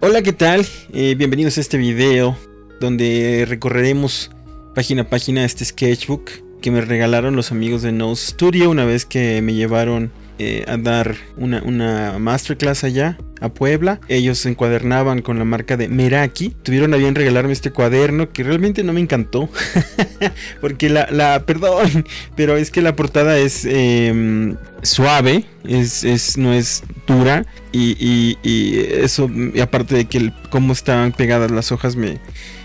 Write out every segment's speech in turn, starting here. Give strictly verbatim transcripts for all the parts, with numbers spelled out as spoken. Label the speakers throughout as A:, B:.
A: Hola, ¿qué tal? Eh, bienvenidos a este video donde recorreremos página a página este sketchbook que me regalaron los amigos de Nose Studio una vez que me llevaron eh, a dar una, una masterclass allá a Puebla. Ellos encuadernaban con la marca de Meraki. Tuvieron a bien regalarme este cuaderno que realmente no me encantó porque la, la, perdón, pero es que la portada es eh, suave, es, es, no es dura y, y, y eso, y aparte de que el, cómo estaban pegadas las hojas me,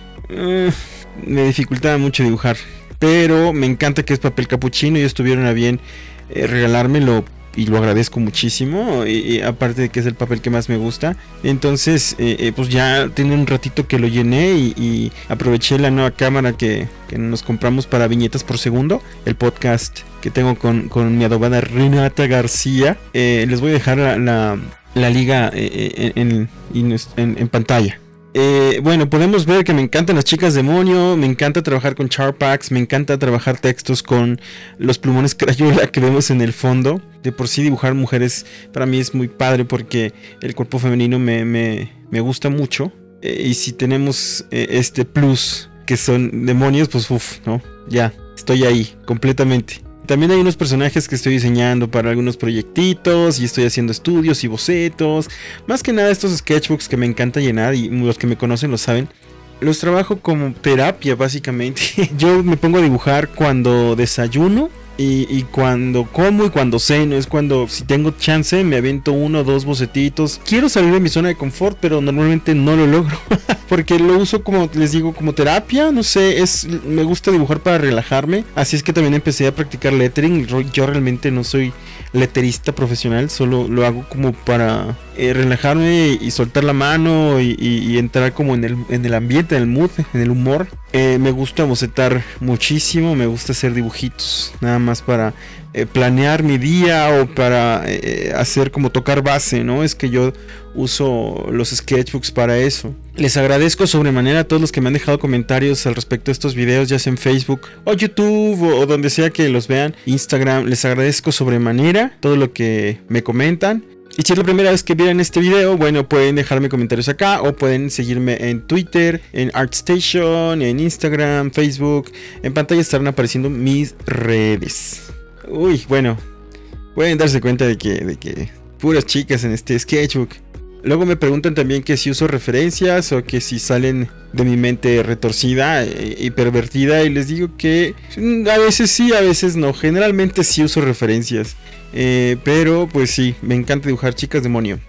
A: uh, me dificultaba mucho dibujar. Pero me encanta que es papel capuchino y estuvieron a bien eh, regalármelo. Y lo agradezco muchísimo, y, y aparte de que es el papel que más me gusta. Entonces, eh, eh, pues ya tiene un ratito que lo llené y, y aproveché la nueva cámara que, que nos compramos para viñetas por segundo. El podcast que tengo con, con mi adobada Renata García. Eh, les voy a dejar la, la, la liga eh, en, en, en, en pantalla. Eh, bueno, podemos ver que me encantan las chicas demonio, me encanta trabajar con Charpax, me encanta trabajar textos con los plumones Crayola que vemos en el fondo. De por sí dibujar mujeres para mí es muy padre porque el cuerpo femenino me, me, me gusta mucho. Eh, y si tenemos eh, este plus que son demonios, pues uff, ¿no? Ya, estoy ahí completamente. También hay unos personajes que estoy diseñando para algunos proyectitos y estoy haciendo estudios y bocetos. Más que nada estos sketchbooks que me encanta llenar y los que me conocen lo saben. Los trabajo como terapia básicamente. Yo me pongo a dibujar cuando desayuno y, y cuando como y cuando ceno. Es cuando, si tengo chance, me aviento uno o dos bocetitos. Quiero salir de mi zona de confort, pero normalmente no lo logro. Porque lo uso, como les digo, como terapia. No sé, es me gusta dibujar para relajarme. Así es que también empecé a practicar lettering. Yo realmente no soy letterista profesional, solo lo hago como para eh, relajarme y soltar la mano y, y, y entrar como en el, en el ambiente, en el mood, en el humor. Eh, me gusta bocetar muchísimo, me gusta hacer dibujitos, nada más para eh, planear mi día o para eh, hacer como tocar base, ¿no? Es que yo uso los sketchbooks para eso. Les agradezco sobremanera a todos los que me han dejado comentarios al respecto de estos videos, ya sea en Facebook o YouTube o, o donde sea que los vean, Instagram. Les agradezco sobremanera todo lo que me comentan. Y si es la primera vez que vieran este video, bueno, pueden dejarme comentarios acá o pueden seguirme en Twitter, en ArtStation, en Instagram, Facebook. En pantalla estarán apareciendo mis redes. Uy, bueno, pueden darse cuenta de que, de que puras chicas en este sketchbook. Luego me preguntan también que si uso referencias o que si salen de mi mente retorcida y pervertida, y les digo que a veces sí, a veces no. Generalmente sí uso referencias. Eh, pero pues sí, me encanta dibujar chicas demonio.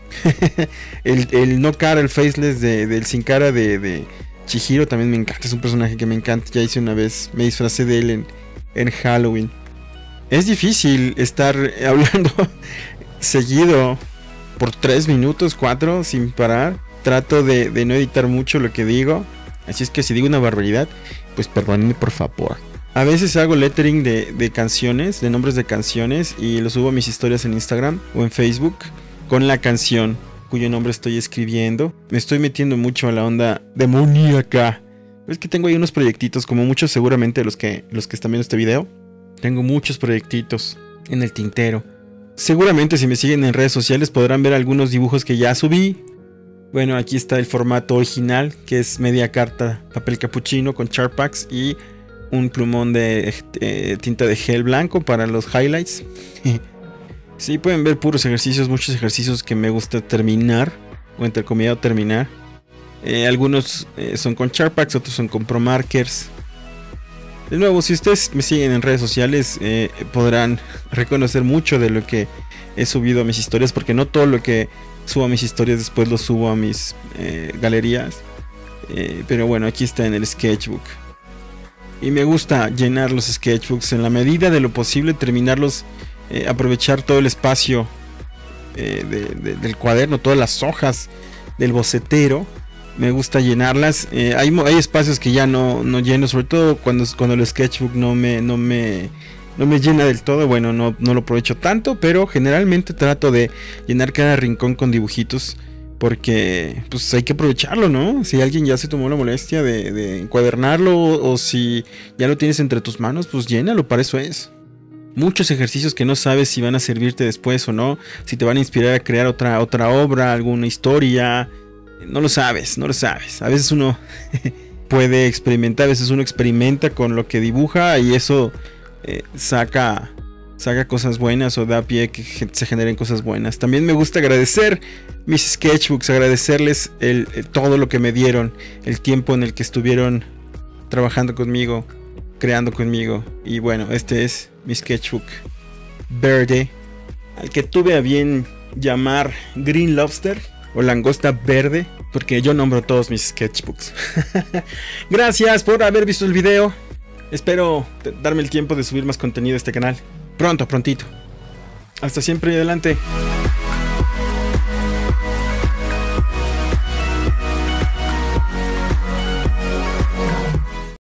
A: el, el no cara, el faceless de, del sin cara de, de Chihiro también me encanta. Es un personaje que me encanta. Ya hice una vez, me disfracé de él en, en Halloween. Es difícil estar hablando seguido por tres minutos, cuatro, sin parar. Trato de, de no editar mucho lo que digo. Así es que si digo una barbaridad, pues perdónenme por favor. A veces hago lettering de, de canciones, de nombres de canciones, y lo subo a mis historias en Instagram o en Facebook con la canción cuyo nombre estoy escribiendo. Me estoy metiendo mucho a la onda demoníaca. Es que tengo ahí unos proyectitos, como muchos seguramente los que, los que están viendo este video. Tengo muchos proyectitos en el tintero. Seguramente si me siguen en redes sociales podrán ver algunos dibujos que ya subí. Bueno, aquí está el formato original, que es media carta papel capuchino con Charpax y un plumón de eh, tinta de gel blanco para los highlights. Sí, pueden ver puros ejercicios, muchos ejercicios que me gusta terminar, o entrecomillado terminar. Eh, algunos eh, son con Charpax, otros son con Pro Markers. De nuevo, si ustedes me siguen en redes sociales, eh, podrán reconocer mucho de lo que he subido a mis historias, porque no todo lo que subo a mis historias después lo subo a mis eh, galerías. Eh, pero bueno, aquí está en el sketchbook. Y me gusta llenar los sketchbooks en la medida de lo posible, terminarlos, eh, aprovechar todo el espacio eh, de, de, del cuaderno, todas las hojas del bocetero. Me gusta llenarlas. Eh, hay, hay espacios que ya no, no lleno, sobre todo cuando, cuando el sketchbook no me, no me, no me llena del todo. Bueno, no, no lo aprovecho tanto, pero generalmente trato de llenar cada rincón con dibujitos. Porque pues hay que aprovecharlo, ¿no? Si alguien ya se tomó la molestia de, de encuadernarlo, o, o si ya lo tienes entre tus manos, pues llénalo, para eso es. Muchos ejercicios que no sabes si van a servirte después o no, si te van a inspirar a crear otra, otra obra, alguna historia. no lo sabes, no lo sabes. A veces uno puede experimentar, a veces uno experimenta con lo que dibuja y eso eh, saca, saca cosas buenas o da pie a que se generen cosas buenas. También me gusta agradecer mis sketchbooks, agradecerles el, el, todo lo que me dieron, el tiempo en el que estuvieron trabajando conmigo, creando conmigo. Y bueno, este es mi sketchbook verde, al que tuve a bien llamar Green Lobster o langosta verde, porque yo nombro todos mis sketchbooks. Gracias por haber visto el video. Espero darme el tiempo de subir más contenido a este canal pronto, prontito. Hasta siempre y adelante.